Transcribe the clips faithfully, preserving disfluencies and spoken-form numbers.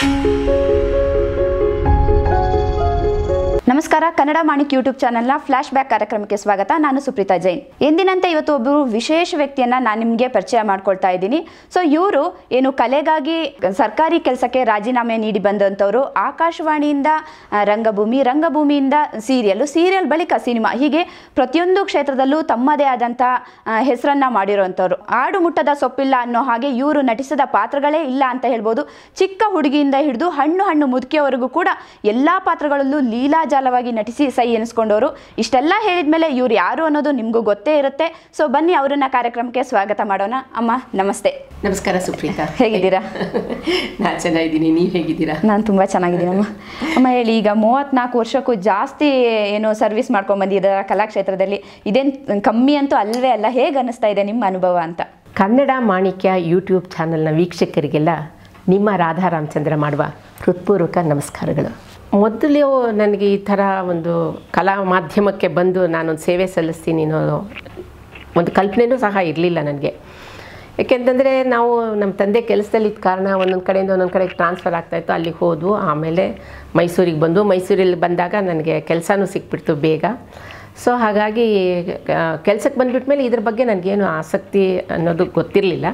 ನಮಸ್ಕಾರ, ಕನ್ನಡ ಮಾಣಿಕ್ ಯೂಟ್ಯೂಬ್ ಚಾನೆಲ್ನ flash back ಕಾರ್ಯಕ್ರಮಕ್ಕೆ ಸ್ವಾಗತ. ನಾನು ಸುಪ್ರೀತಾ ಜೈನ್. ಎಂದಿನಂತೆ ಇವತ್ತು ಒಬ್ಬರು ವಿಶೇಷ ವ್ಯಕ್ತಿಯನ್ನು ನಾನು ನಿಮಗೆ ಪರಿಚಯ ಮಾಡ್ಕೊಳ್ತಾ ಇದ್ದೀನಿ. ಸೊ ಇವರು ಏನು ಕಲೆಗಾಗಿ ಸರ್ಕಾರಿ ಕೆಲಸಕ್ಕೆ ರಾಜೀನಾಮೆ ನೀಡಿ ಬಂದಂಥವ್ರು. ಆಕಾಶವಾಣಿಯಿಂದ ರಂಗಭೂಮಿ, ರಂಗಭೂಮಿಯಿಂದ ಸೀರಿಯಲ್ಲು, ಸೀರಿಯಲ್ ಬಳಿಕ ಸಿನಿಮಾ, ಹೀಗೆ ಪ್ರತಿಯೊಂದು ಕ್ಷೇತ್ರದಲ್ಲೂ ತಮ್ಮದೇ ಆದಂಥ ಹೆಸರನ್ನು ಮಾಡಿರೋವಂಥವ್ರು. ಆಡು ಮುಟ್ಟದ ಸೊಪ್ಪಿಲ್ಲ ಅನ್ನೋ ಹಾಗೆ ಇವರು ನಟಿಸಿದ ಪಾತ್ರಗಳೇ ಇಲ್ಲ ಅಂತ ಹೇಳ್ಬೋದು. ಚಿಕ್ಕ ಹುಡುಗಿಯಿಂದ ಹಿಡಿದು ಹಣ್ಣು ಹಣ್ಣು ಮುದುಕಿಯವರೆಗೂ ಕೂಡ ಎಲ್ಲ ಪಾತ್ರಗಳಲ್ಲೂ ಲೀಲಾಜಾಲವಾಗಿ ನಟಿಸಿ ಸೈ ಎನಿಸ್ಕೊಂಡವರು. ಇಷ್ಟೆಲ್ಲ ಹೇಳಿದ ಮೇಲೆ ಇವ್ರು ಯಾರು ಅನ್ನೋದು ನಿಮಗೂ ಗೊತ್ತೇ ಇರುತ್ತೆ. ಸೊ ಬನ್ನಿ ಅವರನ್ನ ಕಾರ್ಯಕ್ರಮಕ್ಕೆ ಸ್ವಾಗತ ಮಾಡೋಣ. ಅಮ್ಮ ನಮಸ್ತೆ. ನಮಸ್ಕಾರ ಸುಪ್ರೀತಾ, ಹೇಗಿದ್ದೀರಾ? ನಾನು ಚೆನ್ನಾಗಿದ್ದೀನಿ, ನೀವು ಹೇಗಿದ್ದೀರಾ? ನಾನು ತುಂಬ ಚೆನ್ನಾಗಿದ್ದೀನಿ ಅಮ್ಮ. ಅಮ್ಮ ಹೇಳಿ, ಈಗ ಮೂವತ್ತ್ನಾಲ್ಕು ವರ್ಷಕ್ಕೂ ಜಾಸ್ತಿ ಏನು ಸರ್ವಿಸ್ ಮಾಡ್ಕೊಂಡು ಬಂದಿದ್ದೀರಾ ಕಲಾಕ್ಷೇತ್ರದಲ್ಲಿ, ಇದೇನು ಕಮ್ಮಿ ಅಂತೂ ಅಲ್ವೇ ಅಲ್ಲ. ಹೇಗೆ ಅನ್ನಿಸ್ತಾ ಇದೆ ನಿಮ್ಮ ಅನುಭವ ಅಂತ? ಕನ್ನಡ ಮಾಣಿಕ್ಯ ಯೂಟ್ಯೂಬ್ ಚಾನಲ್ನ ವೀಕ್ಷಕರಿಗೆಲ್ಲ ನಿಮ್ಮ ರಾಧಾ ರಾಮಚಂದ್ರ ಮಾಡುವ ಹೃತ್ಪೂರ್ವಕ ನಮಸ್ಕಾರಗಳು. ಮೊದಲು ನನಗೆ ಈ ಥರ ಒಂದು ಕಲಾ ಮಾಧ್ಯಮಕ್ಕೆ ಬಂದು ನಾನೊಂದು ಸೇವೆ ಸಲ್ಲಿಸ್ತೀನಿ ಅನ್ನೋ ಒಂದು ಕಲ್ಪನೆಯೂ ಸಹ ಇರಲಿಲ್ಲ ನನಗೆ. ಏಕೆಂತಂದರೆ ನಾವು ನಮ್ಮ ತಂದೆ ಕೆಲಸದಲ್ಲಿದ್ದ ಕಾರಣ ಒಂದೊಂದು ಕಡೆಯಿಂದ ಒಂದೊಂದು ಕಡೆಗೆ ಟ್ರಾನ್ಸ್ಫರ್ ಆಗ್ತಾಯಿತ್ತು. ಅಲ್ಲಿಗೆ ಹೋದ್ವು. ಆಮೇಲೆ ಮೈಸೂರಿಗೆ ಬಂದು, ಮೈಸೂರಲ್ಲಿ ಬಂದಾಗ ನನಗೆ ಕೆಲಸನೂ ಸಿಕ್ಬಿಡ್ತು ಬೇಗ. ಸೊ ಹಾಗಾಗಿ ಕೆಲಸಕ್ಕೆ ಬಂದುಬಿಟ್ಟ ಮೇಲೆ ಇದ್ರ ಬಗ್ಗೆ ನನಗೇನು ಆಸಕ್ತಿ ಅನ್ನೋದು ಗೊತ್ತಿರಲಿಲ್ಲ.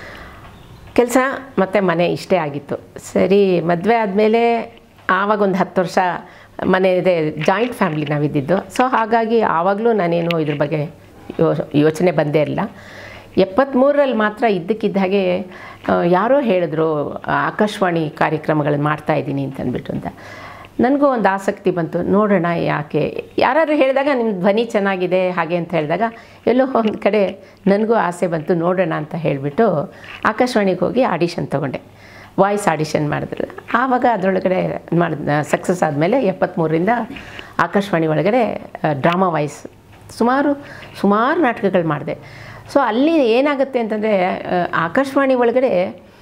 ಕೆಲಸ ಮತ್ತು ಮನೆ ಇಷ್ಟೇ ಆಗಿತ್ತು. ಸರಿ, ಮದುವೆ ಆದಮೇಲೆ ಆವಾಗ ಒಂದು ಹತ್ತು ವರ್ಷ ಮನೆ ಇದೆ, ಜಾಯಿಂಟ್ ಫ್ಯಾಮಿಲಿ ನಾವಿದ್ದಿದ್ದು. ಸೊ ಹಾಗಾಗಿ ಆವಾಗಲೂ ನಾನೇನು ಇದ್ರ ಬಗ್ಗೆ ಯೋ ಯೋಚನೆ ಬಂದೇ ಇಲ್ಲ. ಎಪ್ಪತ್ತ್ಮೂರರಲ್ಲಿ ಮಾತ್ರ ಇದ್ದಕ್ಕಿದ್ದ ಹಾಗೆ ಯಾರೋ ಹೇಳಿದ್ರು ಆಕಾಶವಾಣಿ ಕಾರ್ಯಕ್ರಮಗಳನ್ನು ಮಾಡ್ತಾಯಿದ್ದೀನಿ ಅಂತಂದ್ಬಿಟ್ಟು ಅಂತ. ನನಗೂ ಒಂದು ಆಸಕ್ತಿ ಬಂತು, ನೋಡೋಣ ಯಾಕೆ. ಯಾರಾದ್ರು ಹೇಳಿದಾಗ ನಿಮ್ಮ ಧ್ವನಿ ಚೆನ್ನಾಗಿದೆ ಹಾಗೆ ಅಂತ ಹೇಳಿದಾಗ ಎಲ್ಲೋ ಒಂದು ಕಡೆ ನನಗೂ ಆಸೆ ಬಂತು, ನೋಡೋಣ ಅಂತ ಹೇಳಿಬಿಟ್ಟು ಆಕಾಶವಾಣಿಗೆ ಹೋಗಿ ಆಡಿಷನ್ ತೊಗೊಂಡೆ. ವಾಯ್ಸ್ ಆಡಿಷನ್ ಮಾಡಿದ್ರು. ಆವಾಗ ಅದರೊಳಗಡೆ ಮಾಡಿದ ಸಕ್ಸಸ್ ಆದಮೇಲೆ ಎಪ್ಪತ್ತ್ಮೂರರಿಂದ ಆಕಾಶವಾಣಿ ಒಳಗಡೆ ಡ್ರಾಮಾ ವಾಯ್ಸ್ ಸುಮಾರು ಸುಮಾರು ನಾಟಕಗಳು ಮಾಡಿದೆ. ಸೊ ಅಲ್ಲಿ ಏನಾಗುತ್ತೆ ಅಂತಂದರೆ ಆಕಾಶವಾಣಿ ಒಳಗಡೆ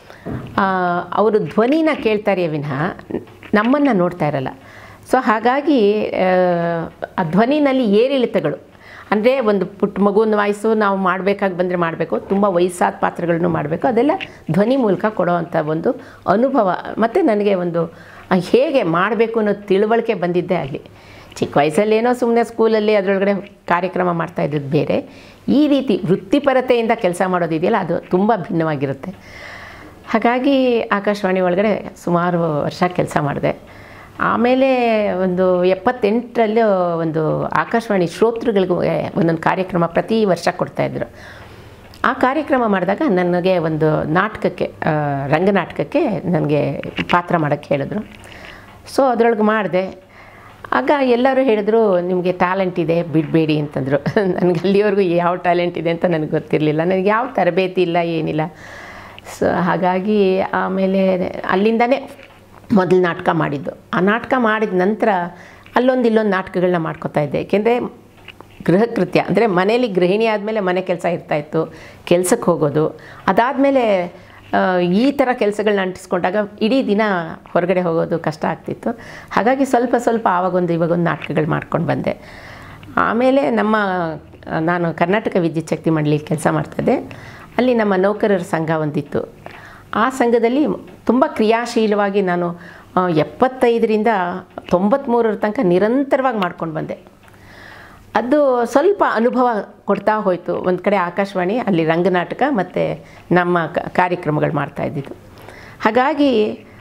ಅವರು ಧ್ವನಿನ ಕೇಳ್ತಾರೆ ವಿನಃ ನಮ್ಮನ್ನು ನೋಡ್ತಾ ಇರಲ್ಲ. ಸೊ ಹಾಗಾಗಿ ಆ ಧ್ವನಿನಲ್ಲಿ ಏರಿಳಿತಗಳು, ಅಂದರೆ ಒಂದು ಪುಟ್ಟ ಮಗುವಿನ ವಾಯ್ಸು ನಾವು ಮಾಡಬೇಕಾಗಿ ಬಂದರೆ ಮಾಡಬೇಕು, ತುಂಬ ವಯಸ್ಸಾದ ಪಾತ್ರಗಳನ್ನು ಮಾಡಬೇಕು, ಅದೆಲ್ಲ ಧ್ವನಿ ಮೂಲಕ ಕೊಡೋವಂಥ ಒಂದು ಅನುಭವ. ಮತ್ತು ನನಗೆ ಒಂದು ಹೇಗೆ ಮಾಡಬೇಕು ಅನ್ನೋ ತಿಳುವಳಿಕೆ ಬಂದಿದ್ದೇ ಆಗಲಿ. ಚಿಕ್ಕ ವಯಸ್ಸಲ್ಲಿ ಏನೋ ಸುಮ್ಮನೆ ಸ್ಕೂಲಲ್ಲಿ ಅದರೊಳಗಡೆ ಕಾರ್ಯಕ್ರಮ ಮಾಡ್ತಾಯಿದ್ದದ್ದು ಬೇರೆ. ಈ ರೀತಿ ವೃತ್ತಿಪರತೆಯಿಂದ ಕೆಲಸ ಮಾಡೋದಿದೆಯಲ್ಲ, ಅದು ತುಂಬ ಭಿನ್ನವಾಗಿರುತ್ತೆ. ಹಾಗಾಗಿ ಆಕಾಶವಾಣಿ ಒಳಗಡೆ ಸುಮಾರು ವರ್ಷ ಕೆಲಸ ಮಾಡಿದೆ. ಆಮೇಲೆ ಒಂದು ಎಪ್ಪತ್ತೆಂಟರಲ್ಲಿ ಒಂದು ಆಕಾಶವಾಣಿ ಶ್ರೋತೃಗಳಿಗೂ ಒಂದೊಂದು ಕಾರ್ಯಕ್ರಮ ಪ್ರತಿ ವರ್ಷ ಕೊಡ್ತಾಯಿದ್ರು. ಆ ಕಾರ್ಯಕ್ರಮ ಮಾಡಿದಾಗ ನನಗೆ ಒಂದು ನಾಟಕಕ್ಕೆ, ರಂಗನಾಟಕಕ್ಕೆ ನನಗೆ ಪಾತ್ರ ಮಾಡೋಕ್ಕೆ ಹೇಳಿದ್ರು. ಸೊ ಅದರೊಳಗೆ ಮಾಡಿದೆ. ಆಗ ಎಲ್ಲರೂ ಹೇಳಿದ್ರು ನಿಮಗೆ ಟ್ಯಾಲೆಂಟ್ ಇದೆ, ಬಿಡಬೇಡಿ ಅಂತಂದರು. ನನಗೆ ಅಲ್ಲಿವರೆಗೂ ಯಾವ ಟ್ಯಾಲೆಂಟ್ ಇದೆ ಅಂತ ನನಗೆ ಗೊತ್ತಿರಲಿಲ್ಲ. ನನಗೆ ಯಾವ ತರಬೇತಿ ಇಲ್ಲ, ಏನಿಲ್ಲ. ಸೊ ಹಾಗಾಗಿ ಆಮೇಲೆ ಅಲ್ಲಿಂದನೇ ಮೊದಲು ನಾಟಕ ಮಾಡಿದ್ದು. ಆ ನಾಟಕ ಮಾಡಿದ ನಂತರ ಅಲ್ಲೊಂದು ಇಲ್ಲೊಂದು ನಾಟಕಗಳನ್ನ ಮಾಡ್ಕೋತಾ ಇದ್ದೆ. ಏಕೆಂದರೆ ಗೃಹಕೃತ್ಯ ಅಂದರೆ ಮನೇಲಿ ಗೃಹಿಣಿ ಆದಮೇಲೆ ಮನೆ ಕೆಲಸ ಇರ್ತಾಯಿತ್ತು, ಕೆಲಸಕ್ಕೆ ಹೋಗೋದು. ಅದಾದಮೇಲೆ ಈ ಥರ ಕೆಲಸಗಳನ್ನ ಅಂಟಿಸ್ಕೊಂಡಾಗ ಇಡೀ ದಿನ ಹೊರಗಡೆ ಹೋಗೋದು ಕಷ್ಟ ಆಗ್ತಿತ್ತು. ಹಾಗಾಗಿ ಸ್ವಲ್ಪ ಸ್ವಲ್ಪ ಆವಾಗೊಂದು ಇವಾಗೊಂದು ನಾಟಕಗಳು ಮಾಡ್ಕೊಂಡು ಬಂದೆ. ಆಮೇಲೆ ನಮ್ಮ ನಾನು ಕರ್ನಾಟಕ ವಿದ್ಯುತ್ ಶಕ್ತಿ ಮಂಡಳಿ ಕೆಲಸ ಮಾಡ್ತಾಯಿದ್ದೆ. ಅಲ್ಲಿ ನಮ್ಮ ನೌಕರರ ಸಂಘ ಒಂದಿತ್ತು. ಆ ಸಂಘದಲ್ಲಿ ತುಂಬ ಕ್ರಿಯಾಶೀಲವಾಗಿ ನಾನು ಎಪ್ಪತ್ತೈದರಿಂದ ತೊಂಬತ್ತ್ಮೂರರ ತನಕ ನಿರಂತರವಾಗಿ ಮಾಡ್ಕೊಂಡು ಬಂದೆ. ಅದು ಸ್ವಲ್ಪ ಅನುಭವ ಕೊಡ್ತಾ ಹೋಯಿತು. ಒಂದು ಕಡೆ ಆಕಾಶವಾಣಿ, ಅಲ್ಲಿ ರಂಗನಾಟಕ ಮತ್ತು ನಮ್ಮ ಕಾರ್ಯಕ್ರಮಗಳು ಮಾಡ್ತಾಯಿದ್ದಿದ್ದು. ಹಾಗಾಗಿ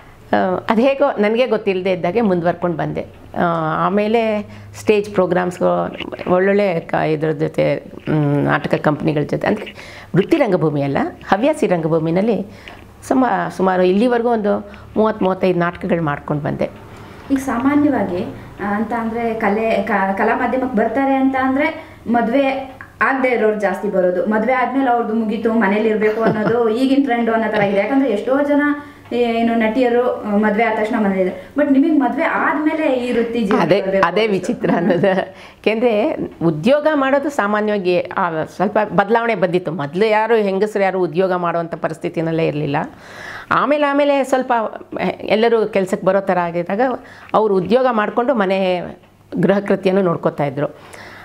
ಅದು ಹೇಗೋ ನನಗೆ ಗೊತ್ತಿಲ್ಲದೆ ಇದ್ದಾಗೆ ಮುಂದುವರ್ಕೊಂಡು ಬಂದೆ. ಆಮೇಲೆ ಸ್ಟೇಜ್ ಪ್ರೋಗ್ರಾಮ್ಸ್ಗೂ ಒಳ್ಳೊಳ್ಳೆ ಕ ಇದ್ರ ಜೊತೆ ನಾಟಕ ಕಂಪ್ನಿಗಳ ಜೊತೆ, ಅಂದರೆ ವೃತ್ತಿ ರಂಗಭೂಮಿ ಅಲ್ಲ, ಹವ್ಯಾಸಿ ರಂಗಭೂಮಿನಲ್ಲಿ ಸುಮ ಸುಮಾರು ಇಲ್ಲಿವರೆಗೂ ಒಂದು ಮೂವತ್ತು ಮೂವತ್ತೈದು ನಾಟಕಗಳು ಮಾಡ್ಕೊಂಡು ಬಂದೆ. ಈಗ ಸಾಮಾನ್ಯವಾಗಿ ಅಂತ ಅಂದರೆ ಕಲೆ ಕಲಾ ಮಾಧ್ಯಮಕ್ಕೆ ಬರ್ತಾರೆ ಅಂತ ಅಂದರೆ ಮದುವೆ ಆಗದೆ ಇರೋರು ಜಾಸ್ತಿ ಬರೋದು. ಮದುವೆ ಆದಮೇಲೆ ಅವ್ರದ್ದು ಮುಗೀತು, ಮನೇಲಿ ಇರಬೇಕು ಅನ್ನೋದು ಈಗಿನ ಟ್ರೆಂಡು ಅನ್ನೋ ಥರ ಇದೆ. ಯಾಕಂದರೆ ಎಷ್ಟೋ ಜನ ಏನು ನಟಿಯರು ಮದುವೆ ಆದ ತಕ್ಷಣ ಮನೇಲಿ, ಬಟ್ ನಿಮಗೆ ಮದುವೆ ಆದಮೇಲೆ ಈ ವೃತ್ತಿ ಅದೇ ಅದೇ ವಿಚಿತ್ರ ಅನ್ನೋದು. ಏಕೆಂದರೆ ಉದ್ಯೋಗ ಮಾಡೋದು ಸಾಮಾನ್ಯವಾಗಿ ಸ್ವಲ್ಪ ಬದಲಾವಣೆ ಬಂದಿತ್ತು. ಮೊದಲು ಯಾರು ಹೆಂಗಸರು ಯಾರು ಉದ್ಯೋಗ ಮಾಡುವಂಥ ಪರಿಸ್ಥಿತಿನಲ್ಲೇ ಇರಲಿಲ್ಲ. ಆಮೇಲೆ ಆಮೇಲೆ ಸ್ವಲ್ಪ ಎಲ್ಲರೂ ಕೆಲಸಕ್ಕೆ ಬರೋ ಥರ ಆಗಿದ್ದಾಗ ಅವರು ಉದ್ಯೋಗ ಮಾಡಿಕೊಂಡು ಮನೆ ಗೃಹಕೃತ್ಯನೂ ನೋಡ್ಕೋತಾಯಿದ್ರು.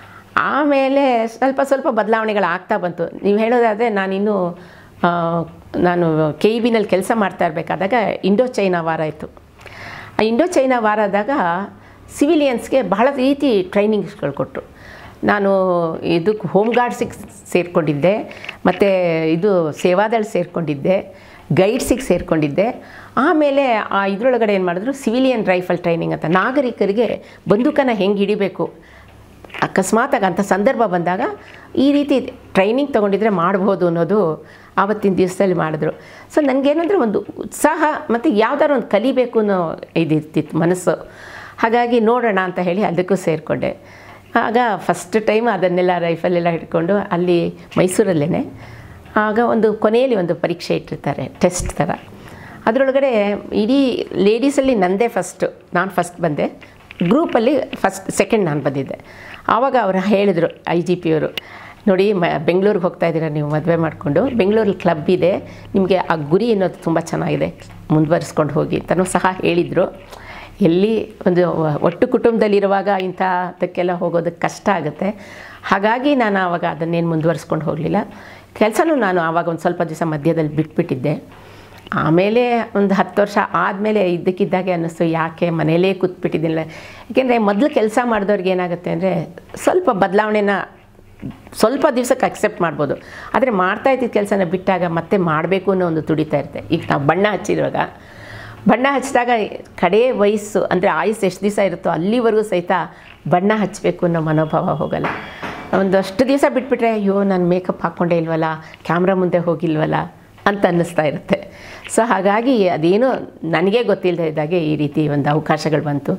ಆಮೇಲೆ ಸ್ವಲ್ಪ ಸ್ವಲ್ಪ ಬದಲಾವಣೆಗಳು ಆಗ್ತಾ ಬಂತು. ನೀವು ಹೇಳೋದಾದರೆ ನಾನಿನ್ನೂ ನಾನು ಕೆ ಇ ಬಿನಲ್ಲಿ ಕೆಲಸ ಮಾಡ್ತಾ ಇರಬೇಕಾದಾಗ ಇಂಡೋ ಚೈನಾ ವಾರ ಇತ್ತು. ಆ ಇಂಡೋ ಚೈನಾ ವಾರದಾಗ ಸಿವಿಲಿಯನ್ಸ್ಗೆ ಬಹಳ ರೀತಿ ಟ್ರೈನಿಂಗ್ಸ್ಗಳು ಕೊಟ್ಟರು. ನಾನು ಇದಕ್ಕೆ ಹೋಮ್ ಗಾರ್ಡ್ಸಿಗೆ ಸೇರಿಕೊಂಡಿದ್ದೆ, ಮತ್ತು ಇದು ಸೇವಾದಳ ಸೇರಿಕೊಂಡಿದ್ದೆ, ಗೈಡ್ಸಿಗೆ ಸೇರಿಕೊಂಡಿದ್ದೆ. ಆಮೇಲೆ ಆ ಇದರೊಳಗಡೆ ಏನು ಮಾಡಿದ್ರು, ಸಿವಿಲಿಯನ್ ರೈಫಲ್ ಟ್ರೈನಿಂಗ್ ಅಂತ, ನಾಗರಿಕರಿಗೆ ಬಂದೂಕನ್ನು ಹೆಂಗೆ ಹಿಡಿಬೇಕು ಅಕಸ್ಮಾತಾಗಿ ಅಂಥ ಸಂದರ್ಭ ಬಂದಾಗ ಈ ರೀತಿ ಟ್ರೈನಿಂಗ್ ತೊಗೊಂಡಿದ್ರೆ ಮಾಡ್ಬೋದು ಅನ್ನೋದು ಆವತ್ತಿನ ದಿವಸದಲ್ಲಿ ಮಾಡಿದ್ರು. ಸೊ ನನಗೇನಂದರೆ ಒಂದು ಉತ್ಸಾಹ ಮತ್ತು ಯಾವ್ದಾದ್ರು ಒಂದು ಕಲಿಬೇಕು ಅನ್ನೋ ಇದಿರ್ತಿತ್ತು ಮನಸ್ಸು. ಹಾಗಾಗಿ ನೋಡೋಣ ಅಂತ ಹೇಳಿ ಅದಕ್ಕೂ ಸೇರಿಕೊಂಡೆ. ಆಗ ಫಸ್ಟ್ ಟೈಮ್ ಅದನ್ನೆಲ್ಲ ರೈಫಲೆಲ್ಲ ಹಿಡ್ಕೊಂಡು ಅಲ್ಲಿ ಮೈಸೂರಲ್ಲೇ ಆಗ ಒಂದು ಕೊನೆಯಲ್ಲಿ ಒಂದು ಪರೀಕ್ಷೆ ಇಟ್ಟಿರ್ತಾರೆ, ಟೆಸ್ಟ್ ಥರ. ಅದರೊಳಗಡೆ ಇಡೀ ಲೇಡೀಸಲ್ಲಿ ನನ್ನದೇ ಫಸ್ಟು, ನಾನು ಫಸ್ಟ್ ಬಂದೆ. ಗ್ರೂಪಲ್ಲಿ ಫಸ್ಟ್ ಸೆಕೆಂಡ್ ನಾನು ಬಂದಿದ್ದೆ. ಆವಾಗ ಅವರು ಹೇಳಿದರು, ಐ ಜಿ ಪಿಯವರು, ನೋಡಿ ಮ ಬೆಂಗಳೂರಿಗೆ ಹೋಗ್ತಾ ಇದ್ದೀರಾ ನೀವು ಮದುವೆ ಮಾಡಿಕೊಂಡು, ಬೆಂಗಳೂರಲ್ಲಿ ಕ್ಲಬ್ ಇದೆ, ನಿಮಗೆ ಆ ಗುರಿ ಅನ್ನೋದು ತುಂಬ ಚೆನ್ನಾಗಿದೆ, ಮುಂದುವರಿಸ್ಕೊಂಡು ಹೋಗಿ ಅಂತಲೂ ಸಹ ಹೇಳಿದರು. ಎಲ್ಲಿ ಒಂದು ಒಟ್ಟು ಕುಟುಂಬದಲ್ಲಿರುವಾಗ ಇಂಥದಕ್ಕೆಲ್ಲ ಹೋಗೋದಕ್ಕೆ ಕಷ್ಟ ಆಗುತ್ತೆ. ಹಾಗಾಗಿ ನಾನು ಆವಾಗ ಅದನ್ನೇನು ಮುಂದುವರಿಸ್ಕೊಂಡು ಹೋಗಲಿಲ್ಲ. ಕೆಲಸನೂ ನಾನು ಆವಾಗ ಒಂದು ಸ್ವಲ್ಪ ದಿವಸ ಮಧ್ಯದಲ್ಲಿ ಬಿಟ್ಬಿಟ್ಟಿದ್ದೆ. ಆಮೇಲೆ ಒಂದು ಹತ್ತು ವರ್ಷ ಆದಮೇಲೆ ಇದ್ದಕ್ಕಿದ್ದಾಗೆ ಅನ್ನಿಸ್ತು, ಯಾಕೆ ಮನೇಲೇ ಕೂತ್ಬಿಟ್ಟಿದ್ದಿಲ್ಲ. ಏಕೆಂದರೆ ಮೊದಲು ಕೆಲಸ ಮಾಡಿದವ್ರಿಗೆ ಏನಾಗುತ್ತೆ ಅಂದರೆ ಸ್ವಲ್ಪ ಬದಲಾವಣೆನ ಸ್ವಲ್ಪ ದಿವಸಕ್ಕೆ ಅಕ್ಸೆಪ್ಟ್ ಮಾಡ್ಬೋದು. ಆದರೆ ಮಾಡ್ತಾ ಇದ್ದಿದ್ದ ಕೆಲಸನ ಬಿಟ್ಟಾಗ ಮತ್ತೆ ಮಾಡಬೇಕು ಅನ್ನೋ ಒಂದು ತುಡಿತಾ ಇರುತ್ತೆ. ಈಗ ನಾವು ಬಣ್ಣ ಹಚ್ಚಿರುವಾಗ ಬಣ್ಣ ಹಚ್ಚಿದಾಗ ಕಡೇ ವಯಸ್ಸು ಅಂದರೆ ಆಯುಸ್ಸು ಎಷ್ಟು ದಿವಸ ಇರುತ್ತೋ ಅಲ್ಲಿವರೆಗೂ ಸಹಿತ ಬಣ್ಣ ಹಚ್ಚಬೇಕು ಅನ್ನೋ ಮನೋಭಾವ ಹೋಗಲ್ಲ. ಒಂದಷ್ಟು ದಿವಸ ಬಿಟ್ಬಿಟ್ರೆ ಅಯ್ಯೋ ನಾನು ಮೇಕಪ್ ಹಾಕ್ಕೊಂಡೇ ಇಲ್ವಲ್ಲ, ಕ್ಯಾಮ್ರಾ ಮುಂದೆ ಹೋಗಿಲ್ವಲ್ಲ ಅಂತ ಅನ್ನಿಸ್ತಾ ಇರುತ್ತೆ. ಸೊ ಹಾಗಾಗಿ ಅದೇನೋ ನನಗೆ ಗೊತ್ತಿಲ್ಲದೆ ಇದ್ದಾಗೆ ಈ ರೀತಿ ಒಂದು ಅವಕಾಶಗಳು ಬಂತು,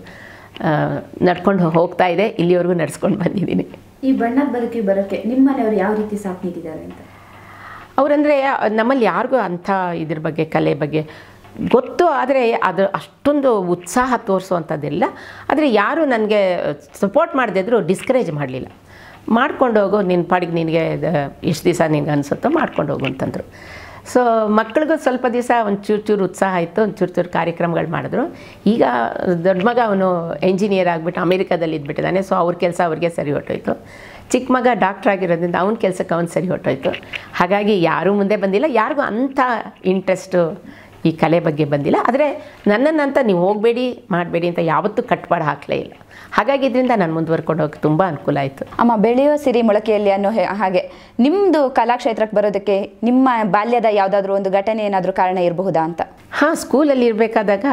ನಡ್ಕೊಂಡು ಹೋಗ್ತಾ ಇದೆ, ಇಲ್ಲಿವರೆಗೂ ನಡ್ಸ್ಕೊಂಡು ಬಂದಿದ್ದೀನಿ. ಈ ಬಣ್ಣದ ಬದುಕಿಗೆ ಬರೋಕ್ಕೆ ನಿಮ್ಮ ಮನೆಯವರು ಯಾವ ರೀತಿ ಸಾಥ್ ನೀಡಿದ್ದಾರೆ ಅಂತ? ಅವರಂದರೆ ನಮ್ಮಲ್ಲಿ ಯಾರಿಗೂ ಅಂಥ ಇದ್ರ ಬಗ್ಗೆ ಕಲೆ ಬಗ್ಗೆ ಗೊತ್ತು, ಆದರೆ ಅದು ಅಷ್ಟೊಂದು ಉತ್ಸಾಹ ತೋರಿಸುವಂಥದ್ದಿಲ್ಲ. ಆದರೆ ಯಾರು ನನಗೆ ಸಪೋರ್ಟ್ ಮಾಡದಿದ್ರು ಡಿಸ್ಕರೇಜ್ ಮಾಡಲಿಲ್ಲ. ಮಾಡ್ಕೊಂಡು ಹೋಗು, ನಿನ್ನ ಪಾಡಿಗೆ ನಿನಗೆ ಎಷ್ಟು ದಿವಸ ನಿನಗೆ ಅನಿಸುತ್ತೋ ಮಾಡ್ಕೊಂಡು ಹೋಗು ಅಂತಂದರು. ಸೊ ಮಕ್ಳಿಗೂ ಸ್ವಲ್ಪ ದಿವಸ ಒಂದು ಚೂರು ಚೂರು ಉತ್ಸಾಹ ಇತ್ತು, ಒಂದು ಚೂರು ಚೂರು ಕಾರ್ಯಕ್ರಮಗಳು ಮಾಡಿದ್ರು. ಈಗ ದೊಡ್ಡ ಮಗ ಅವನು ಎಂಜಿನಿಯರ್ ಆಗಿಬಿಟ್ಟು ಅಮೇರಿಕಾದಲ್ಲಿ ಇದ್ಬಿಟ್ಟಿದ್ದಾನೆ. ಸೊ ಅವ್ರ ಕೆಲಸ ಅವ್ರಿಗೆ ಸರಿ ಹೊಟ್ಟೋಯ್ತು. ಚಿಕ್ಕ ಮಗ ಡಾಕ್ಟ್ರ್ ಆಗಿರೋದ್ರಿಂದ ಅವ್ನ ಕೆಲಸಕ್ಕೆ ಅವ್ನು ಸರಿ ಹೊಟ್ಟೋಯ್ತು. ಹಾಗಾಗಿ ಯಾರೂ ಮುಂದೆ ಬಂದಿಲ್ಲ, ಯಾರಿಗೂ ಅಂಥ ಇಂಟ್ರೆಸ್ಟು ಈ ಕಲೆ ಬಗ್ಗೆ ಬಂದಿಲ್ಲ. ಆದರೆ ನನ್ನನ್ನಂತ ನೀವು ಹೋಗಬೇಡಿ ಮಾಡಬೇಡಿ ಅಂತ ಯಾವತ್ತೂ ಕಟ್ಪಾಡು ಹಾಕಲೇ ಇಲ್ಲ. ಹಾಗಾಗಿ ಇದರಿಂದ ನಾನು ಮುಂದುವರ್ಕೊಂಡು ಹೋಗಿ ತುಂಬ ಅನುಕೂಲ ಆಯಿತು. ಅಮ್ಮ, ಬೆಳೆಯುವ ಸಿರಿ ಮೊಳಕೆಯಲ್ಲಿ ಅನ್ನೋ ಹಾಗೆ ನಿಮ್ಮದು ಕಲಾಕ್ಷೇತ್ರಕ್ಕೆ ಬರೋದಕ್ಕೆ ನಿಮ್ಮ ಬಾಲ್ಯದ ಯಾವುದಾದ್ರೂ ಒಂದು ಘಟನೆ ಏನಾದರೂ ಕಾರಣ ಇರಬಹುದಾ ಅಂತ? ಹಾಂ, ಸ್ಕೂಲಲ್ಲಿ ಇರಬೇಕಾದಾಗ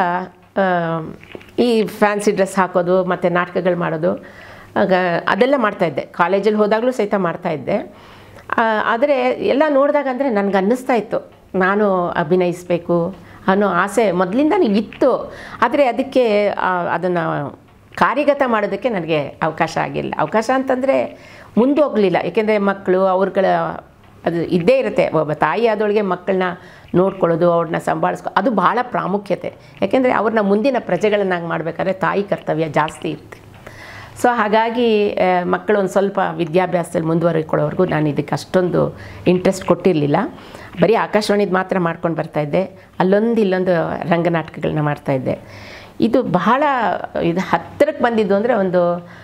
ಈ ಫ್ಯಾನ್ಸಿ ಡ್ರೆಸ್ ಹಾಕೋದು ಮತ್ತು ನಾಟಕಗಳು ಮಾಡೋದು ಆಗ ಅದೆಲ್ಲ ಮಾಡ್ತಾಯಿದ್ದೆ. ಕಾಲೇಜಲ್ಲಿ ಹೋದಾಗಲೂ ಸಹಿತ ಮಾಡ್ತಾಯಿದ್ದೆ. ಆದರೆ ಎಲ್ಲ ನೋಡಿದಾಗ ಅಂದರೆ ನನಗೆ ಅನ್ನಿಸ್ತಾ ಇತ್ತು ನಾನು ಅಭಿನಯಿಸಬೇಕು ಅನ್ನೋ ಆಸೆ ಮೊದಲಿಂದನೇ ಇತ್ತು. ಆದರೆ ಅದಕ್ಕೆ ಅದನ್ನು ಕಾರ್ಯಗತ ಮಾಡೋದಕ್ಕೆ ನನಗೆ ಅವಕಾಶ ಆಗಿಲ್ಲ. ಅವಕಾಶ ಅಂತಂದರೆ ಮುಂದೋಗಲಿಲ್ಲ. ಏಕೆಂದರೆ ಮಕ್ಕಳು ಅವ್ರುಗಳ ಅದು ಇದ್ದೇ ಇರುತ್ತೆ. ಒಬ್ಬ ತಾಯಿ ಆದವಳಿಗೆ ಮಕ್ಕಳನ್ನ ನೋಡ್ಕೊಳ್ಳೋದು, ಅವ್ರನ್ನ ಸಂಭಾಳಿಸ್ಕೊ ಅದು ಭಾಳ ಪ್ರಾಮುಖ್ಯತೆ. ಯಾಕೆಂದರೆ ಅವ್ರನ್ನ ಮುಂದಿನ ಪ್ರಜೆಗಳನ್ನಾಗಿ ಮಾಡಬೇಕಾದ್ರೆ ತಾಯಿ ಕರ್ತವ್ಯ ಜಾಸ್ತಿ ಇರುತ್ತೆ. ಸೊ ಹಾಗಾಗಿ ಮಕ್ಕಳು ಒಂದು ಸ್ವಲ್ಪ ವಿದ್ಯಾಭ್ಯಾಸದಲ್ಲಿ ಮುಂದುವರಿಕೊಳ್ಳೋವರೆಗೂ ನಾನು ಇದಕ್ಕೆ ಅಷ್ಟೊಂದು ಇಂಟ್ರೆಸ್ಟ್ ಕೊಟ್ಟಿರಲಿಲ್ಲ. ಬರೀ ಆಕಾಶವಾಣಿದು ಮಾತ್ರ ಮಾಡ್ಕೊಂಡು ಬರ್ತಾಯಿದ್ದೆ. ಅಲ್ಲೊಂದು ಇಲ್ಲೊಂದು ರಂಗನಾಟಕಗಳನ್ನ ಮಾಡ್ತಾಯಿದ್ದೆ. ಇದು ಬಹಳ ಇದು ಹತ್ತಿರಕ್ಕೆ ಬಂದಿದ್ದು ಅಂದರೆ ಒಂದು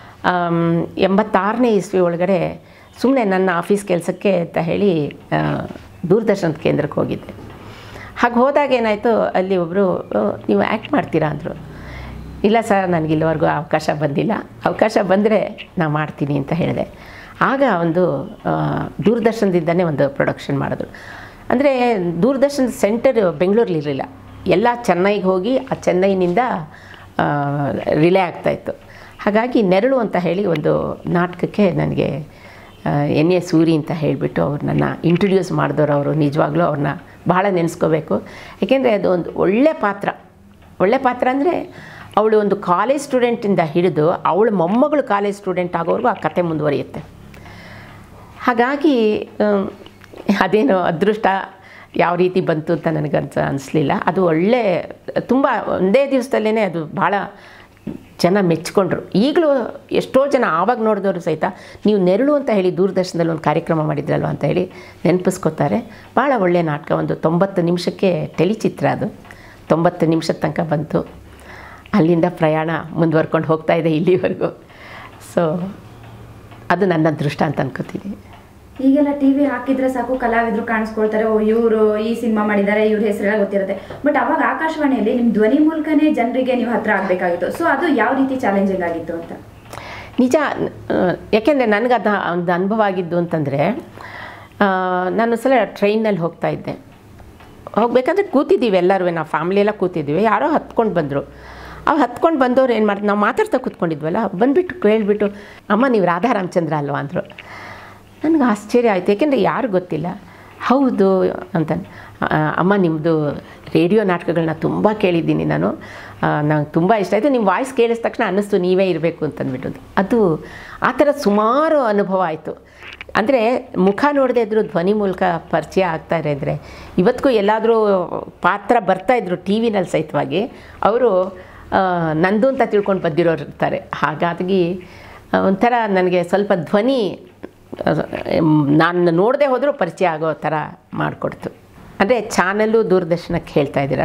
ಎಂಬತ್ತಾರನೇ ಇಸ್ವಿ ಒಳಗಡೆ ಸುಮ್ಮನೆ ನನ್ನ ಆಫೀಸ್ ಕೆಲಸಕ್ಕೆ ಅಂತ ಹೇಳಿ ದೂರದರ್ಶನದ ಕೇಂದ್ರಕ್ಕೆ ಹೋಗಿದ್ದೆ. ಹಾಗೆ ಹೋದಾಗ ಏನಾಯಿತು, ಅಲ್ಲಿ ಒಬ್ಬರು ನೀವು ಆ್ಯಕ್ಟ್ ಮಾಡ್ತೀರಾ ಅಂದರು. ಇಲ್ಲ ಸರ್, ನನಗೆ ಇಲ್ಲಿವರೆಗೂ ಅವಕಾಶ ಬಂದಿಲ್ಲ, ಅವಕಾಶ ಬಂದರೆ ನಾನು ಮಾಡ್ತೀನಿ ಅಂತ ಹೇಳಿದೆ. ಆಗ ಒಂದು ದೂರದರ್ಶನದಿಂದನೇ ಒಂದು ಪ್ರೊಡಕ್ಷನ್ ಮಾಡಿದ್ರು. ಅಂದರೆ ದೂರದರ್ಶನದ ಸೆಂಟರ್ ಬೆಂಗಳೂರಲ್ಲಿರಲಿಲ್ಲ, ಎಲ್ಲ ಚೆನ್ನೈಗೆ ಹೋಗಿ ಆ ಚೆನ್ನೈನಿಂದ ರಿಲೇ ಆಗ್ತಾಯಿತ್ತು. ಹಾಗಾಗಿ ನೆರಳು ಅಂತ ಹೇಳಿ ಒಂದು ನಾಟಕಕ್ಕೆ ನನಗೆ ಎನ್ ಎ ಸೂರಿ ಅಂತ ಹೇಳಿಬಿಟ್ಟು ಅವ್ರು ನನ್ನ ಇಂಟ್ರೊಡ್ಯೂಸ್ ಮಾಡಿದವರು. ಅವರು ನಿಜವಾಗ್ಲೂ ಅವ್ರನ್ನ ಭಾಳ ನೆನೆಸ್ಕೋಬೇಕು. ಏಕೆಂದರೆ ಅದು ಒಂದು ಒಳ್ಳೆ ಪಾತ್ರ. ಒಳ್ಳೆ ಪಾತ್ರ ಅಂದರೆ ಅವಳು ಒಂದು ಕಾಲೇಜ್ ಸ್ಟೂಡೆಂಟಿಂದ ಹಿಡಿದು ಅವಳು ಮೊಮ್ಮಗಳು ಕಾಲೇಜ್ ಸ್ಟೂಡೆಂಟ್ ಆಗೋವರೆಗೂ ಆ ಕತೆ ಮುಂದುವರಿಯುತ್ತೆ. ಹಾಗಾಗಿ ಅದೇನು ಅದೃಷ್ಟ ಯಾವ ರೀತಿ ಬಂತು ಅಂತ ನನಗನ್ಸ ಅನಿಸ್ಲಿಲ್ಲ. ಅದು ಒಳ್ಳೆ ತುಂಬ ಒಂದೇ ದಿವಸದಲ್ಲೇ ಅದು ಭಾಳ ಜನ ಮೆಚ್ಕೊಂಡ್ರು. ಈಗಲೂ ಎಷ್ಟೋ ಜನ ಆವಾಗ ನೋಡಿದವರು ಸಹಿತ ನೀವು ನೆರಳು ಅಂತ ಹೇಳಿ ದೂರದರ್ಶನದಲ್ಲಿ ಒಂದು ಕಾರ್ಯಕ್ರಮ ಮಾಡಿದ್ರಲ್ವ ಅಂತ ಹೇಳಿ ನೆನಪಿಸ್ಕೋತಾರೆ. ಭಾಳ ಒಳ್ಳೆಯ ನಾಟಕ. ಒಂದು ತೊಂಬತ್ತು ನಿಮಿಷಕ್ಕೆ ಟೆಲಿಚಿತ್ರ, ಅದು ತೊಂಬತ್ತು ನಿಮಿಷದ ತನಕ ಬಂತು. ಅಲ್ಲಿಂದ ಪ್ರಯಾಣ ಮುಂದುವರ್ಕೊಂಡು ಹೋಗ್ತಾ ಇದೆ ಇಲ್ಲಿವರೆಗೂ. ಸೊ ಅದು ನನ್ನ ಅದೃಷ್ಟ ಅಂತ ಅನ್ಕೋತೀನಿ. ಈಗೆಲ್ಲ ಟಿ ವಿ ಹಾಕಿದ್ರೆ ಸಾಕು ಕಲಾವಿದರು ಕಾಣಿಸ್ಕೊಳ್ತಾರೆ, ಓ ಇವರು ಈ ಸಿನಿಮಾ ಮಾಡಿದ್ದಾರೆ, ಇವ್ರ ಹೆಸರೆಲ್ಲ ಗೊತ್ತಿರುತ್ತೆ. ಬಟ್ ಅವಾಗ ಆಕಾಶವಾಣಿಯಲ್ಲಿ ನಿಮ್ಮ ಧ್ವನಿ ಮೂಲಕನೇ ಜನರಿಗೆ ನೀವು ಹತ್ರ ಆಗಬೇಕಾಗಿತ್ತು. ಸೊ ಅದು ಯಾವ ರೀತಿ ಚಾಲೆಂಜಿಂಗ್ ಆಗಿತ್ತು ಅಂತ? ನಿಜ, ಯಾಕೆಂದರೆ ನನಗೆ ಅದು ಒಂದು ಅನುಭವ ಆಗಿದ್ದು ಅಂತಂದರೆ, ನಾನು ಸಲ ಟ್ರೈನಲ್ಲಿ ಹೋಗ್ತಾ ಇದ್ದೆ. ಹೋಗ್ಬೇಕಂದ್ರೆ ಕೂತಿದ್ದೀವಿ ಎಲ್ಲರೂ, ನಾವು ಫ್ಯಾಮಿಲಿ ಎಲ್ಲ ಕೂತಿದ್ದೀವಿ. ಯಾರೋ ಹತ್ಕೊಂಡು ಬಂದರು. ಅವ್ರು ಹತ್ಕೊಂಡು ಬಂದವ್ರು ಏನು ಮಾಡ್ತಾರೆ, ನಾವು ಮಾತಾಡ್ತಾ ಕೂತ್ಕೊಂಡಿದ್ವಲ್ಲ, ಬಂದುಬಿಟ್ಟು ಕೇಳಿಬಿಟ್ಟು, ಅಮ್ಮ ನೀವು ರಾಧಾ ರಾಮಚಂದ್ರ ಅಲ್ವಾ ಅಂದರು. ನನಗೆ ಆಶ್ಚರ್ಯ ಆಯಿತು, ಏಕೆಂದರೆ ಯಾರು ಗೊತ್ತಿಲ್ಲ. ಹೌದು ಅಂತ. ಅಮ್ಮ ನಿಮ್ಮದು ರೇಡಿಯೋ ನಾಟಕಗಳನ್ನ ತುಂಬ ಕೇಳಿದ್ದೀನಿ ನಾನು, ನಂಗೆ ತುಂಬ ಇಷ್ಟ ಆಯಿತು, ನಿಮ್ಮ ವಾಯ್ಸ್ ಕೇಳಿದ ತಕ್ಷಣ ಅನ್ನಿಸ್ತು ನೀವೇ ಇರಬೇಕು ಅಂತಂದ್ಬಿಟ್ಟು. ಅದು ಆ ಥರ ಸುಮಾರು ಅನುಭವ ಆಯಿತು. ಅಂದರೆ ಮುಖ ನೋಡದೇ ಇದ್ದರೂ ಧ್ವನಿ ಮೂಲಕ ಪರಿಚಯ ಆಗ್ತಾರೆ ಅಂದರೆ, ಇವತ್ತಿಗೂ ಎಲ್ಲಾದರೂ ಪಾತ್ರ ಬರ್ತಾಯಿದ್ರು ಟಿ ವಿನಲ್ಲಿ ಸಹಿತವಾಗಿ, ಅವರು ನಂದು ಅಂತ ತಿಳ್ಕೊಂಡು ಬಂದಿರೋರು ಇರ್ತಾರೆ. ಹಾಗಾಗಿ ಒಂಥರ ನನಗೆ ಸ್ವಲ್ಪ ಧ್ವನಿ ನಾನು ನೋಡದೆ ಹೋದರೂ ಪರಿಚಯ ಆಗೋ ಥರ ಮಾಡಿಕೊಡ್ತು. ಅಂದರೆ ಚಾನಲ್ಲು ದೂರದರ್ಶನಕ್ಕೆ ಹೇಳ್ತಾ ಇದ್ದೀರ.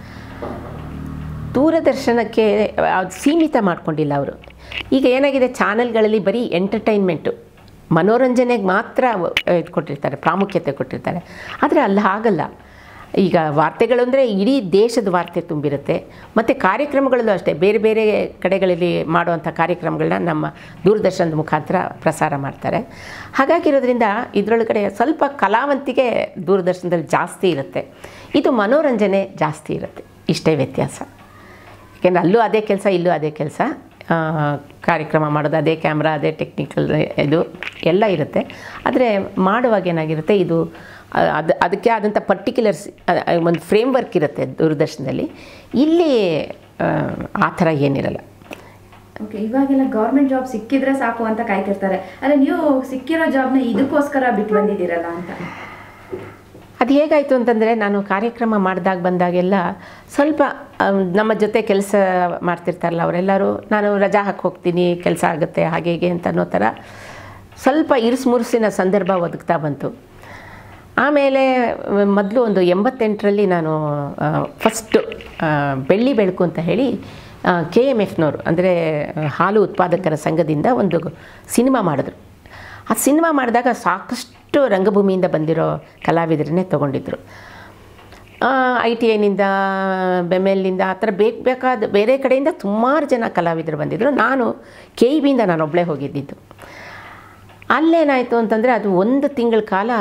ದೂರದರ್ಶನಕ್ಕೆ ಅದು ಸೀಮಿತ ಮಾಡ್ಕೊಂಡಿಲ್ಲ ಅವರು. ಈಗ ಏನಾಗಿದೆ, ಚಾನಲ್ಗಳಲ್ಲಿ ಬರೀ ಎಂಟರ್ಟೈನ್ಮೆಂಟು, ಮನೋರಂಜನೆಗೆ ಮಾತ್ರ ಇದು ಕೊಟ್ಟಿರ್ತಾರೆ, ಪ್ರಾಮುಖ್ಯತೆ ಕೊಟ್ಟಿರ್ತಾರೆ. ಆದರೆ ಅಲ್ಲಿ ಹಾಗಲ್ಲ. ಈಗ ವಾರ್ತೆಗಳು ಅಂದರೆ ಇಡೀ ದೇಶದ ವಾರ್ತೆ ತುಂಬಿರುತ್ತೆ. ಮತ್ತು ಕಾರ್ಯಕ್ರಮಗಳಲ್ಲೂ ಅಷ್ಟೇ, ಬೇರೆ ಬೇರೆ ಕಡೆಗಳಲ್ಲಿ ಮಾಡುವಂಥ ಕಾರ್ಯಕ್ರಮಗಳನ್ನ ನಮ್ಮ ದೂರದರ್ಶನದ ಮುಖಾಂತರ ಪ್ರಸಾರ ಮಾಡ್ತಾರೆ. ಹಾಗಾಗಿರೋದ್ರಿಂದ ಇದರೊಳಗಡೆ ಸ್ವಲ್ಪ ಕಲಾವಂತಿಕೆ ದೂರದರ್ಶನದಲ್ಲಿ ಜಾಸ್ತಿ ಇರುತ್ತೆ, ಇದು ಮನೋರಂಜನೆ ಜಾಸ್ತಿ ಇರುತ್ತೆ. ಇಷ್ಟೇ ವ್ಯತ್ಯಾಸ. ಯಾಕೆಂದರೆ ಅಲ್ಲೂ ಅದೇ ಕೆಲಸ, ಇಲ್ಲೂ ಅದೇ ಕೆಲಸ, ಕಾರ್ಯಕ್ರಮ ಮಾಡೋದು ಅದೇ ಕ್ಯಾಮ್ರಾ, ಅದೇ ಟೆಕ್ನಿಕಲ್ ಇದು ಎಲ್ಲ ಇರುತ್ತೆ. ಆದರೆ ಮಾಡುವಾಗ ಏನಾಗಿರುತ್ತೆ, ಇದು ಅದು ಅದಕ್ಕೆ ಆದಂಥ ಪರ್ಟಿಕ್ಯುಲರ್ಸ್ ಒಂದು ಫ್ರೇಮ್ವರ್ಕ್ ಇರುತ್ತೆ ದೂರದರ್ಶನದಲ್ಲಿ. ಇಲ್ಲಿ ಆ ಥರ ಏನಿರಲ್ಲ. ಓಕೆ, ಇವಾಗೆಲ್ಲ ಗೌರ್ಮೆಂಟ್ ಜಾಬ್ ಸಿಕ್ಕಿದ್ರೆ ಸಾಕು ಅಂತ ಕಾಯ್ತಿರ್ತಾರೆ. ಆದರೆ ನೀವು ಸಿಕ್ಕಿರೋ ಜಾಬ್ನ ಇದಕ್ಕೋಸ್ಕರ ಬಿಟ್ಟು ಬಂದಿದ್ದೀರಲ್ಲ ಅಂತ. ಅದು ಹೇಗಾಯಿತು ಅಂತಂದರೆ, ನಾನು ಕಾರ್ಯಕ್ರಮ ಮಾಡಿದಾಗ ಬಂದಾಗೆಲ್ಲ ಸ್ವಲ್ಪ ನಮ್ಮ ಜೊತೆ ಕೆಲಸ ಮಾಡ್ತಿರ್ತಾರಲ್ಲ ಅವರೆಲ್ಲರೂ, ನಾನು ರಜಾ ಹಾಕಿ ಹೋಗ್ತೀನಿ, ಕೆಲಸ ಆಗುತ್ತೆ ಹಾಗೆ ಹೀಗೆ ಅಂತ ಅನ್ನೋ ಥರ ಸ್ವಲ್ಪ ಇರಿಸು ಮುರುಸಿನ ಸಂದರ್ಭ ಒದಗ್ತಾ ಬಂತು. ಆಮೇಲೆ ಮೊದಲು ಒಂದು ಎಂಬತ್ತೆಂಟರಲ್ಲಿ ನಾನು ಫಸ್ಟು ಬೆಳ್ಳಿ ಬೆಳಕು ಅಂತ ಹೇಳಿ ಕೆ ಎಮ್ ಎಫ್ನವರು, ಅಂದರೆ ಹಾಲು ಉತ್ಪಾದಕರ ಸಂಘದಿಂದ ಒಂದು ಸಿನಿಮಾ ಮಾಡಿದ್ರು. ಆ ಸಿನಿಮಾ ಮಾಡಿದಾಗ ಸಾಕಷ್ಟು ರಂಗಭೂಮಿಯಿಂದ ಬಂದಿರೋ ಕಲಾವಿದರನ್ನೇ ತೊಗೊಂಡಿದ್ರು. ಐ ಟಿ ಐನಿಂದ, ಬೆಮೆಲ್ನಿಂದ, ಆ ಥರ ಬೇಕು ಬೇಕಾದ ಬೇರೆ ಕಡೆಯಿಂದ ಸುಮಾರು ಜನ ಕಲಾವಿದರು ಬಂದಿದ್ದರು. ನಾನು ಕೆ ಇ ಬಿಯಿಂದ ನಾನು ಒಬ್ಬಳೇ ಹೋಗಿದ್ದಿದ್ದು. ಅಲ್ಲೇನಾಯಿತು ಅಂತಂದರೆ, ಅದು ಒಂದು ತಿಂಗಳ ಕಾಲ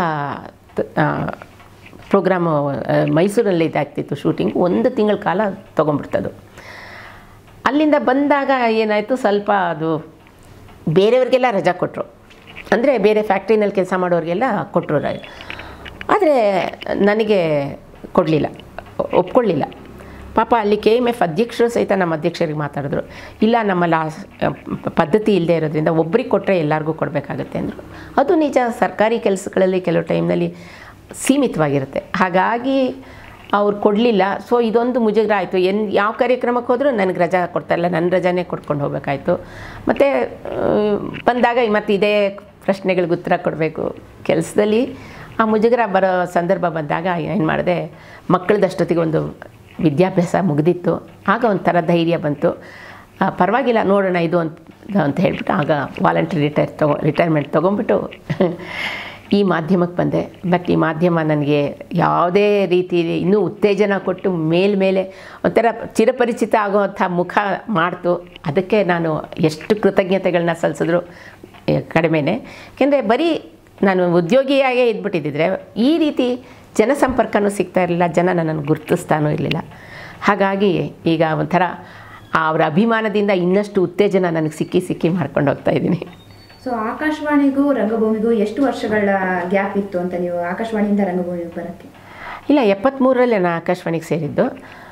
ಪ್ರೋಗ್ರಾಮು ಮೈಸೂರಲ್ಲಿ ಇದಾಗ್ತಿತ್ತು ಶೂಟಿಂಗ್. ಒಂದು ತಿಂಗಳ ಕಾಲ ತೊಗೊಂಡ್ಬಿಡ್ತದು. ಅಲ್ಲಿಂದ ಬಂದಾಗ ಏನಾಯಿತು, ಸ್ವಲ್ಪ ಅದು ಬೇರೆಯವ್ರಿಗೆಲ್ಲ ರಜಾ ಕೊಟ್ಟರು. ಅಂದರೆ ಬೇರೆ ಫ್ಯಾಕ್ಟ್ರಿನಲ್ಲಿ ಕೆಲಸ ಮಾಡೋರಿಗೆಲ್ಲ ಕೊಟ್ಟರು ರಜೆ. ಆದರೆ ನನಗೆ ಕೊಡಲಿಲ್ಲ, ಒಪ್ಕೊಳ್ಳಿಲ್ಲ. ಪಾಪ ಅಲ್ಲಿ ಕೆ ಎಮ್ ಎಫ್ ಅಧ್ಯಕ್ಷರು ಸಹಿತ ನಮ್ಮ ಅಧ್ಯಕ್ಷರಿಗೆ ಮಾತಾಡಿದ್ರು, ಇಲ್ಲ ನಮ್ಮಲ್ಲಿ ಆ ಪದ್ಧತಿ ಇಲ್ಲದೆ ಇರೋದ್ರಿಂದ ಒಬ್ರಿಗೆ ಕೊಟ್ಟರೆ ಎಲ್ಲರಿಗೂ ಕೊಡಬೇಕಾಗತ್ತೆ ಅಂದರು. ಅದು ನಿಜ, ಸರ್ಕಾರಿ ಕೆಲಸಗಳಲ್ಲಿ ಕೆಲವು ಟೈಮ್ನಲ್ಲಿ ಸೀಮಿತವಾಗಿರುತ್ತೆ. ಹಾಗಾಗಿ ಅವ್ರು ಕೊಡಲಿಲ್ಲ. ಸೊ ಇದೊಂದು ಮುಜುಗರ ಆಯಿತು. ಏನು ಯಾವ ಕಾರ್ಯಕ್ರಮಕ್ಕೆ ಹೋದರೂ ನನಗೆ ರಜಾ ಕೊಡ್ತಾಯಿಲ್ಲ, ನನ್ನ ರಜಾನೇ ಕೊಡ್ಕೊಂಡು ಹೋಗಬೇಕಾಯ್ತು. ಮತ್ತು ಬಂದಾಗ ಮತ್ತು ಇದೇ ಪ್ರಶ್ನೆಗಳಿಗೆ ಉತ್ತರ ಕೊಡಬೇಕು ಕೆಲಸದಲ್ಲಿ. ಆ ಮುಜುಗರ ಬರೋ ಸಂದರ್ಭ ಬಂದಾಗ ಏನು ಮಾಡಿದೆ, ಮಕ್ಕಳದಷ್ಟೊತ್ತಿಗೆ ಒಂದು ವಿದ್ಯಾಭ್ಯಾಸ ಮುಗಿದಿತ್ತು. ಆಗ ಒಂಥರ ಧೈರ್ಯ ಬಂತು, ಪರವಾಗಿಲ್ಲ ನೋಡೋಣ ಇದು ಅಂತ ಅಂತ ಹೇಳ್ಬಿಟ್ಟು ಆಗ ವಾಲಂಟ್ರಿ ರಿಟೈರ್ ತಗೊ ರಿಟೈರ್ಮೆಂಟ್ ತೊಗೊಂಡ್ಬಿಟ್ಟು ಈ ಮಾಧ್ಯಮಕ್ಕೆ ಬಂದೆ. ಬಟ್ ಈ ಮಾಧ್ಯಮ ನನಗೆ ಯಾವುದೇ ರೀತಿಯಲ್ಲಿ ಇನ್ನೂ ಉತ್ತೇಜನ ಕೊಟ್ಟು ಮೇಲ್ಮೇಲೆ ಒಂಥರ ಚಿರಪರಿಚಿತ ಆಗೋವಂಥ ಮುಖ ಮಾಡ್ತು. ಅದಕ್ಕೆ ನಾನು ಎಷ್ಟು ಕೃತಜ್ಞತೆಗಳನ್ನ ಸಲ್ಲಿಸಿದ್ರು ಕಡಿಮೆನೇ. ಏಕೆಂದರೆ ಬರೀ ನಾನು ಉದ್ಯೋಗಿಯಾಗೇ ಇದ್ಬಿಟ್ಟಿದ್ದರೆ ಈ ರೀತಿ ಜನಸಂಪರ್ಕನೂ ಸಿಗ್ತಾ ಇರಲಿಲ್ಲ, ಜನ ನನ್ನನ್ನು ಗುರುತಿಸ್ತಾನೂ ಇರಲಿಲ್ಲ. ಹಾಗಾಗಿ ಈಗ ಒಂಥರ ಅವರ ಅಭಿಮಾನದಿಂದ ಇನ್ನಷ್ಟು ಉತ್ತೇಜನ ನನಗೆ ಸಿಕ್ಕಿ ಸಿಕ್ಕಿ ಮಾಡ್ಕೊಂಡು ಹೋಗ್ತಾ ಇದ್ದೀನಿ. ಸೊ ಆಕಾಶವಾಣಿಗೂ ರಂಗಭೂಮಿಗೂ ಎಷ್ಟು ವರ್ಷಗಳ ಗ್ಯಾಪ್ ಇತ್ತು ಅಂತ ನೀವು ಆಕಾಶವಾಣಿಯಿಂದ ರಂಗಭೂಮಿಗೆ ಬರೋಕ್ಕೆ? ಇಲ್ಲ, ಎಪ್ಪತ್ತ್ಮೂರರಲ್ಲಿ ನಾನು ಆಕಾಶವಾಣಿಗೆ ಸೇರಿದ್ದು.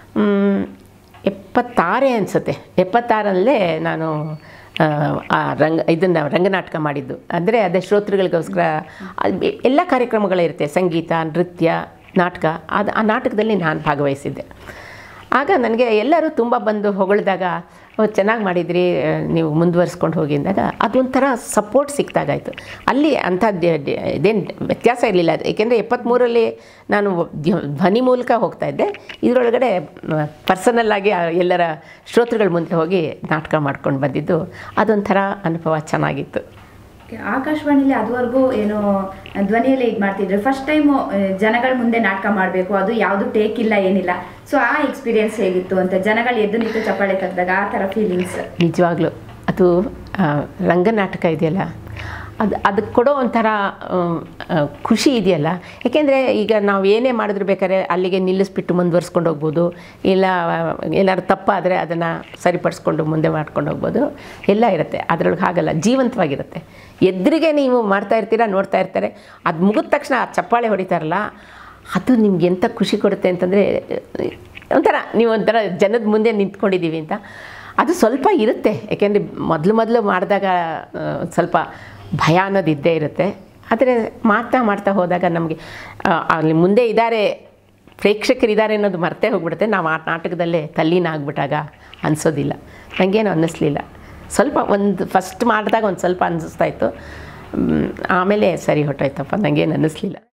ಎಪ್ಪತ್ತಾರೇ ಅನಿಸುತ್ತೆ. ಎಪ್ಪತ್ತಾರಲ್ಲೇ ನಾನು ಆ ರಂಗ ಇದನ್ನು ರಂಗನಾಟಕ ಮಾಡಿದ್ದು. ಅಂದರೆ ಅದೇ ಶ್ರೋತೃಗಳಿಗೋಸ್ಕರ ಎಲ್ಲ ಕಾರ್ಯಕ್ರಮಗಳಿರುತ್ತೆ, ಸಂಗೀತ, ನೃತ್ಯ, ನಾಟಕ. ಅದು ಆ ನಾಟಕದಲ್ಲಿ ನಾನು ಭಾಗವಹಿಸಿದ್ದೆ. ಆಗ ನನಗೆ ಎಲ್ಲರೂ ತುಂಬ ಬಂದು ಹೊಗಳಿದಾಗ, ಚೆನ್ನಾಗಿ ಮಾಡಿದ್ರಿ, ನೀವು ಮುಂದುವರಿಸ್ಕೊಂಡು ಹೋಗಿ ಅಂದಾಗ ಅದೊಂಥರ ಸಪೋರ್ಟ್ ಸಿಕ್ತಾಗಾಯಿತು. ಅಲ್ಲಿ ಅಂಥದ್ದು ಇದೇನು ವ್ಯತ್ಯಾಸ ಇರಲಿಲ್ಲ. ಏಕೆಂದರೆ ಎಪ್ಪತ್ತ್ಮೂರರಲ್ಲಿ ನಾನು ಧ್ವನಿ ಮೂಲಕ ಹೋಗ್ತಾಯಿದ್ದೆ. ಇದರೊಳಗಡೆ ಪರ್ಸನಲ್ಲಾಗಿ ಎಲ್ಲರ ಶ್ರೋತೃಗಳ ಮುಂದೆ ಹೋಗಿ ನಾಟಕ ಮಾಡ್ಕೊಂಡು ಬಂದಿದ್ದು ಅದೊಂಥರ ಅನುಭವ ಚೆನ್ನಾಗಿತ್ತು. ಆಕಾಶವಾಣಿಲಿ ಅದುವರೆಗೂ ಏನು ಧ್ವನಿಯಲ್ಲೇ ಇದು ಮಾಡ್ತಿದ್ರು, ಫಸ್ಟ್ ಟೈಮು ಜನಗಳ ಮುಂದೆ ನಾಟಕ ಮಾಡಬೇಕು, ಅದು ಯಾವುದು ಟೇಕ್ ಇಲ್ಲ ಏನಿಲ್ಲ. ಸೊ ಆ ಎಕ್ಸ್ಪೀರಿಯನ್ಸ್ ಹೇಗಿತ್ತು ಅಂತ, ಜನಗಳು ಎದ್ದು ನಿಂತು ಚಪ್ಪಾಳೆ ತಟ್ಟಿದಾಗ ಆ ಥರ ಫೀಲಿಂಗ್ಸ್? ನಿಜವಾಗ್ಲೂ ಅದು ರಂಗನಾಟಕ ಇದೆಯಲ್ಲ, ಅದು ಅದಕ್ಕೆ ಕೊಡೋ ಒಂಥರ ಖುಷಿ ಇದೆಯಲ್ಲ. ಏಕೆಂದರೆ ಈಗ ನಾವು ಏನೇ ಮಾಡಿದ್ರು ಬೇಕಾದ್ರೆ ಅಲ್ಲಿಗೆ ನಿಲ್ಲಿಸ್ಬಿಟ್ಟು ಮುಂದುವರ್ಸ್ಕೊಂಡು ಹೋಗ್ಬೋದು, ಇಲ್ಲ ಏನಾದ್ರು ತಪ್ಪಾದರೆ ಅದನ್ನು ಸರಿಪಡಿಸ್ಕೊಂಡು ಮುಂದೆ ಮಾಡ್ಕೊಂಡು ಹೋಗ್ಬೋದು, ಎಲ್ಲ ಇರುತ್ತೆ. ಅದರೊಳಗೆ ಹಾಗಲ್ಲ, ಜೀವಂತವಾಗಿರುತ್ತೆ. ಎದುರಿಗೆ ನೀವು ಮಾಡ್ತಾ ಇರ್ತೀರ, ನೋಡ್ತಾ ಇರ್ತಾರೆ, ಅದು ಮುಗಿದ ತಕ್ಷಣ ಆ ಚಪ್ಪಾಳೆ ಹೊಡಿತಾರಲ್ಲ, ಅದು ನಿಮ್ಗೆ ಎಂಥ ಖುಷಿ ಕೊಡುತ್ತೆ ಅಂತಂದರೆ ಒಂಥರ ನೀವು ಒಂಥರ ಜನದ ಮುಂದೆ ನಿಂತ್ಕೊಂಡಿದ್ದೀವಿ ಅಂತ ಅದು ಸ್ವಲ್ಪ ಇರುತ್ತೆ. ಏಕೆಂದರೆ ಮೊದಲು ಮೊದಲು ಮಾಡಿದಾಗ ಸ್ವಲ್ಪ ಭಯ ಅನ್ನೋದು ಇದ್ದೇ ಇರುತ್ತೆ. ಆದರೆ ಮಾಡ್ತಾ ಮಾಡ್ತಾ ಹೋದಾಗ ನಮಗೆ ಅಲ್ಲಿ ಮುಂದೆ ಇದ್ದಾರೆ, ಪ್ರೇಕ್ಷಕರಿದ್ದಾರೆ ಅನ್ನೋದು ಮರ್ತೇ ಹೋಗ್ಬಿಡುತ್ತೆ. ನಾವು ಆ ನಾಟಕದಲ್ಲೇ ತಲ್ಲೀನ ಆಗಿಬಿಟ್ಟಾಗ ಅನಿಸೋದಿಲ್ಲ. ನನಗೇನು ಅನ್ನಿಸ್ಲಿಲ್ಲ. ಸ್ವಲ್ಪ ಒಂದು ಫಸ್ಟ್ ಮಾಡಿದಾಗ ಒಂದು ಸ್ವಲ್ಪ ಅನ್ನಿಸ್ತಾಯಿತ್ತು, ಆಮೇಲೆ ಸರಿ ಹೊಟ್ಟೋಯ್ತಪ್ಪ, ನನಗೇನು ಅನ್ನಿಸ್ಲಿಲ್ಲ.